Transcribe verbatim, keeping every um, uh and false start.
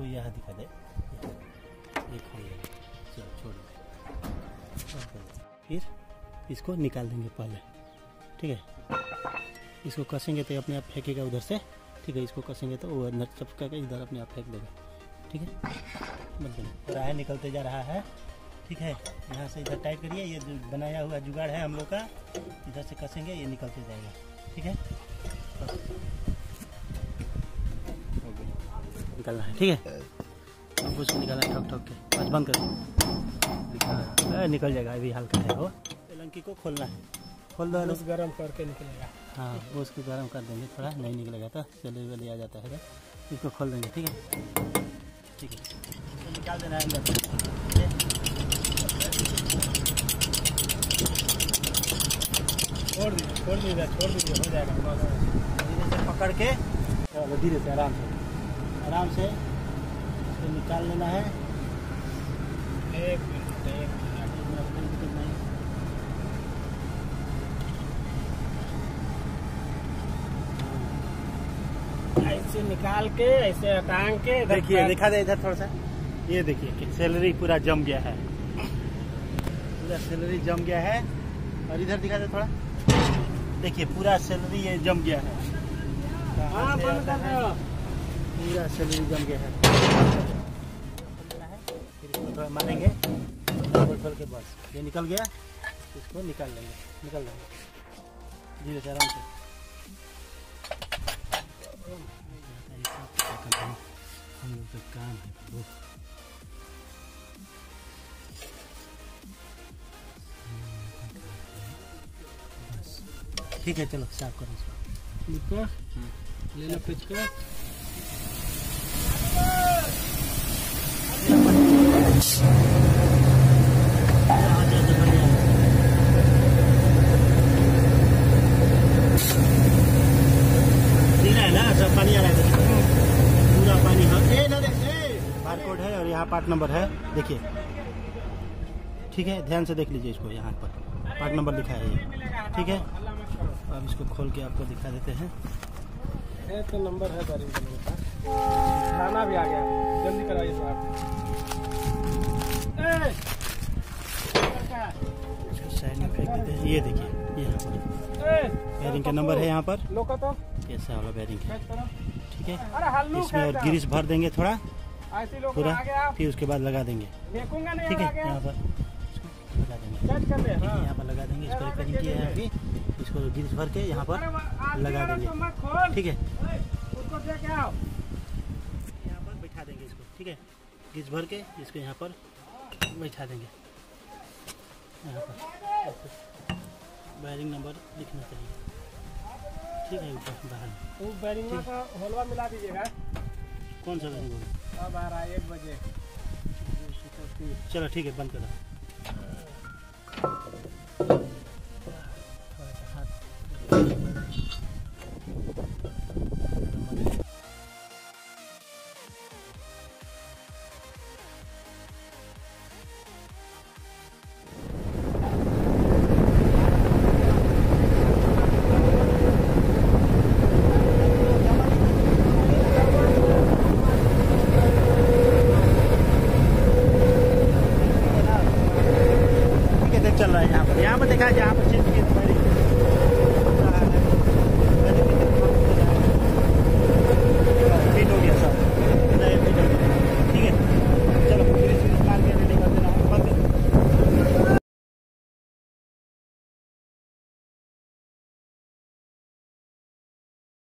यहाँ दिखा दे, ये खोल देंगे। चलो छोड़ दे। फिर इसको निकाल देंगे पहले, ठीक है। इसको कसेंगे तो अपने आप फेंकेगा उधर से, ठीक है। इसको कसेंगे तो वो अंदर चपका के इधर अपने आप फेंक देगा, ठीक है। बंद रहा है, निकलते जा रहा है, ठीक है। यहाँ से इधर टाइट करिए, ये जो बनाया हुआ जुगाड़ है हम लोग का, इधर से कसेंगे ये निकलते जाएगा, ठीक है। निकलना है, ठीक है। अब उसको निकालना है ठोक ठोक के, बस बंद कर, निकल जाएगा। अभी हल्का है वो। लंकी को खोलना है, खोल दो, बस गरम करके निकलेगा। हाँ, वो उसको गर्म कर देंगे, थोड़ा नहीं निकलेगा तो चले वाले आ जाता है। इसको खोल देंगे, ठीक है, ठीक है। तो निकाल देना है अंदर, छोड़ दीजिए, छोड़ दीजिए, छोड़ दीजिए, हो जाएगा। धीरे से पकड़ के, चलो धीरे से, आराम से, आराम से इसको निकाल लेना है। एक मिनट, एक मिनट नहीं, ऐसे निकाल के, ऐसे टांग के, देखिए, दिखा दे इधर थोड़ा सा। ये देखिए कि सैलरी पूरा जम गया है, पूरा सैलरी जम गया है। और इधर दिखा दे थोड़ा, देखिए पूरा सैलरी ये जम गया है। हाँ, बंद कर दो। पूरा सैलरी जम गया है। फिर इसको थोड़ा मारेंगे, खोल खोल के, बस ये निकल गया। इसको निकाल लेंगे, निकल लेंगे धीरे से, आराम से। हम लोग का काम है वो। बस ठीक है, चलो साफ करो इसको। लिखो, ले लो पिच को। है ना, सब पानी आ रहा है, पूरा पानी। हाँ, ए ना दे, बार कोड है और यहाँ पार्ट नंबर है, देखिए, ठीक है। ध्यान से देख लीजिए इसको, यहाँ पर पार्ट नंबर लिखा है ये, ठीक है। अब इसको खोल के आपको दिखा देते हैं। ये तो नंबर है गाड़ी का, खाना भी आ गया, जल्दी कराइए साहब। इसको साइड में फेंक देते हैं। ये देखिए, यहाँ पर बैरिंग का नंबर है, यहाँ पर कैसा वाला बैरिंग है, ठीक है। इसमें और ग्रीस भर देंगे थोड़ा पूरा, फिर उसके बाद लगा देंगे, ठीक है। यहाँ पर लगा देंगे, यहाँ पर लगा देंगे। इसको रिपेयरिंग किया है अभी, इसको ग्रीस भर के यहाँ पर लगा देंगे, ठीक है। यहाँ पर बैठा देंगे इसको, ठीक है। ग्रीस भर के इसको यहाँ पर बैठा देंगे। यहाँ पर बैरिंग नंबर लिखना चाहिए, ठीक है। ऊपर बाहर वो बैरिंग का होलवा मिला दीजिएगा। कौन सा बैरिंग होगा? अब आ रहा है एक बजे। चलो ठीक है, बंद करो। चल रहा है यहाँ पर, यहाँ पर देखा है, यहाँ पर